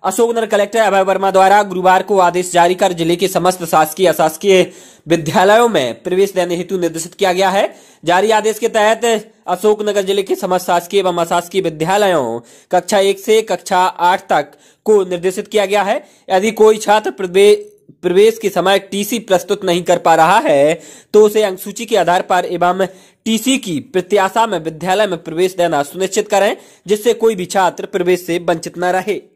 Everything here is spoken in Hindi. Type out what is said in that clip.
अशोकनगर कलेक्टर अभय वर्मा द्वारा गुरुवार को आदेश जारी कर जिले के समस्त शासकीय अशासकीय विद्यालयों में प्रवेश देने हेतु निर्देशित किया गया है। जारी आदेश के तहत अशोकनगर जिले के समस्त शासकीय एवं अशासकीय विद्यालयों कक्षा 1 से कक्षा 8 तक को निर्देशित किया गया है। यदि कोई छात्र प्रवेश के समय टीसी प्रस्तुत नहीं कर पा रहा है तो उसे अंकसूची के आधार पर एवं टीसी की प्रत्याशा में विद्यालय में प्रवेश देना सुनिश्चित करें, जिससे कोई भी छात्र प्रवेश से वंचित न रहे।